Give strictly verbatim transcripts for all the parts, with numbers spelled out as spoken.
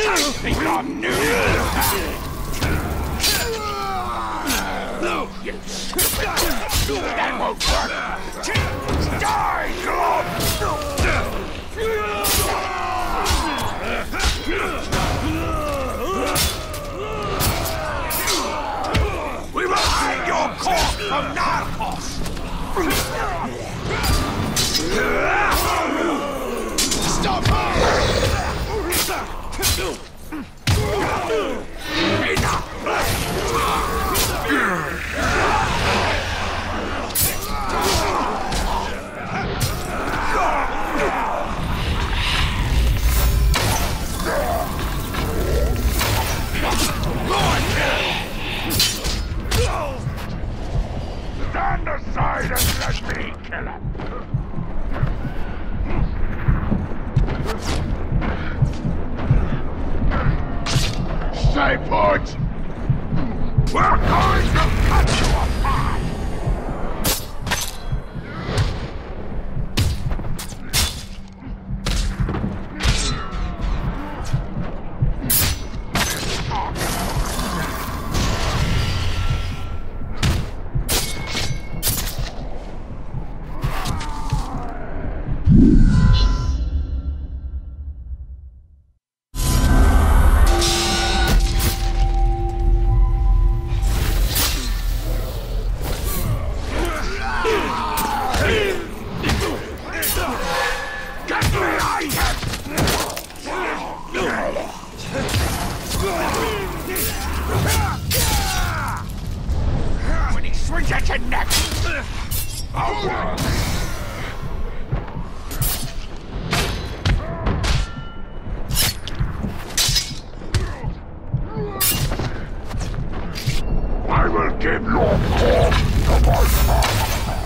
Think I'm new? No, you stupid! That won't work! Die, Glob! We will hang your corpse from Narcos! Stop her! Stand aside and let me kill him! Stay put! We're going to cut you apart! When he swings at your neck! Oh, I will give your corpse to my father!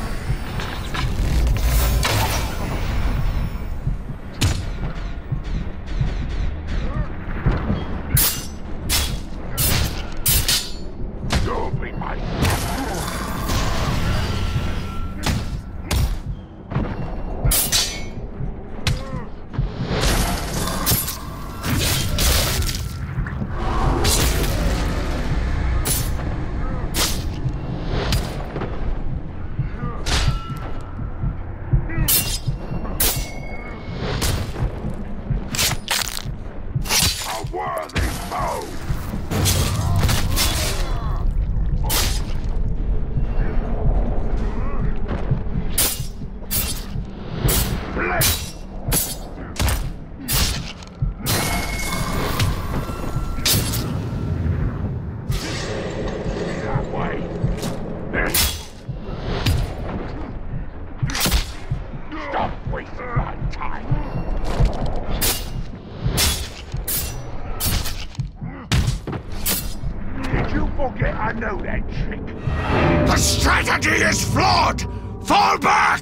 Forget I know that trick. The strategy is flawed! Fall back!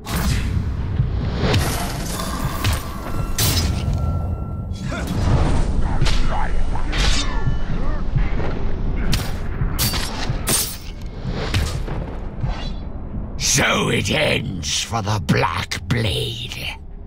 So it ends for the Black Blade.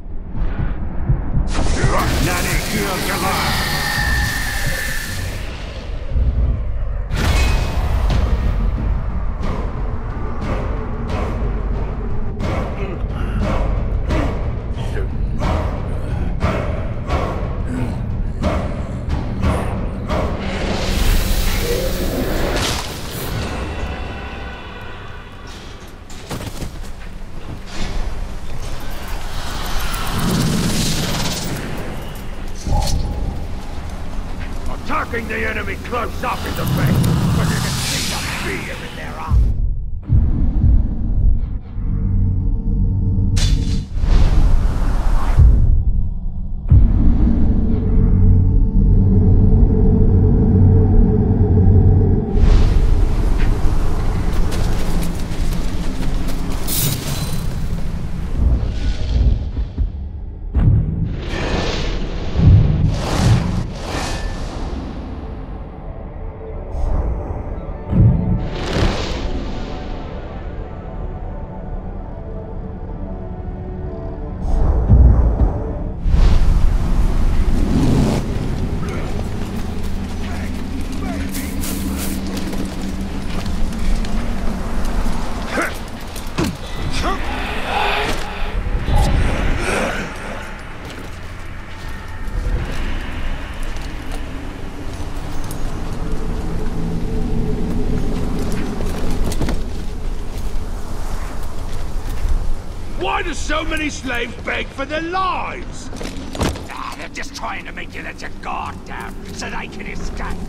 Attacking the enemy close up is the best, but you can see the fear in their eyes. so many slaves beg for their lives? Ah, they're just trying to make you let your guard down so they can escape.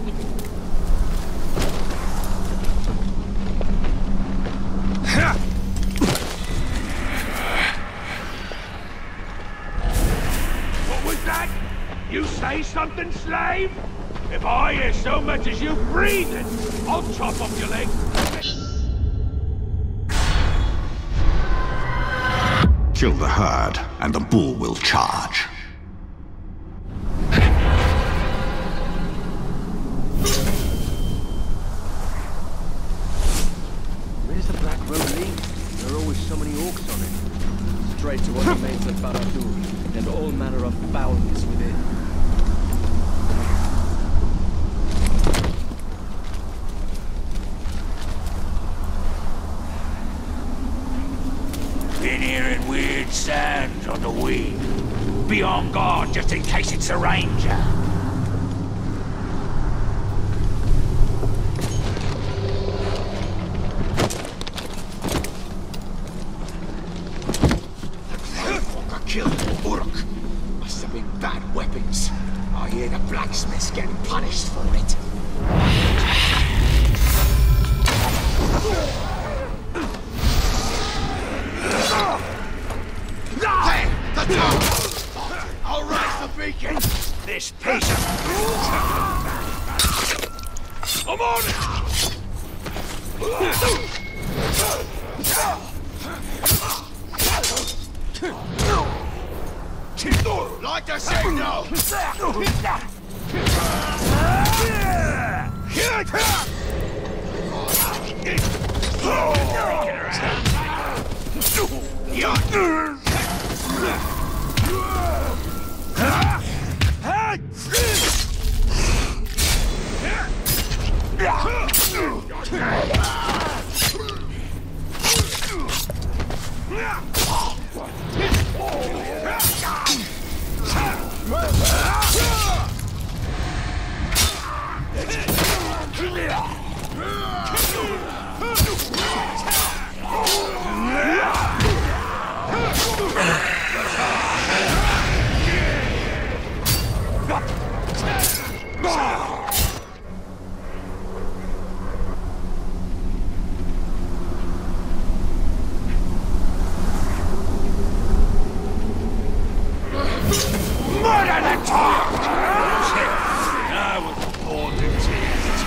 What was that? You say something, slave? If I hear so much as you breathing, I'll chop off your leg. Kill the herd, and the bull will charge. Where's the Black Road lead? There are always so many orcs on it. Straight to what remains of Barad-dûr, and all manner of foulness within. Been hearing weird sounds on the wing. Be on guard just in case it's a ranger. Walker killed Uruk. Must have been bad weapons. I hear the blacksmith's getting punished for it. There! The top! I'll raise the beacon! This piece of... I'm on it! Like the signal! Murder the talk! I was born to tears.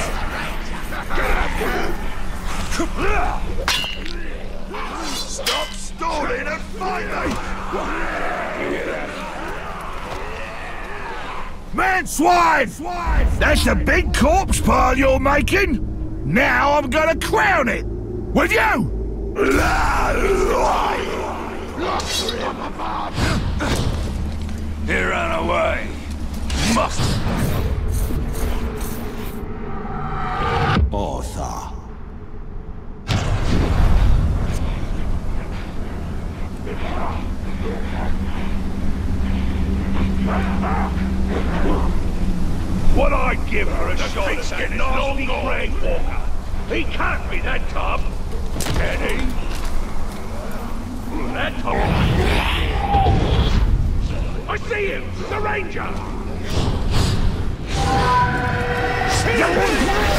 Stop stalling and fight me! Man swine! That's a big corpse pile you're making? Now I'm gonna crown it! With you! He ran away. Must. Arthur. What I'd give for a shot at that nasty Grey Walker. He can't be that tough. Can he? That tough. I see him! The ranger!